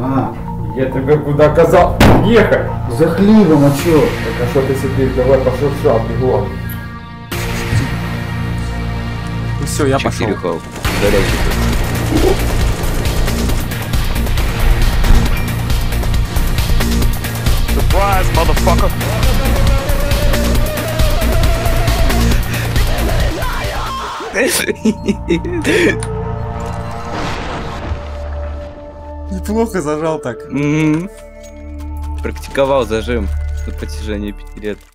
А, Я тебе куда казал ехать? за хлебом, а чё? Так а что ты сидишь? Давай пошуршал, бегом. Ну все, я Чё, пошел. Кирюха, удаляйся. Surprise, motherfucker! Неплохо зажал так. Практиковал зажим на протяжении 5 лет.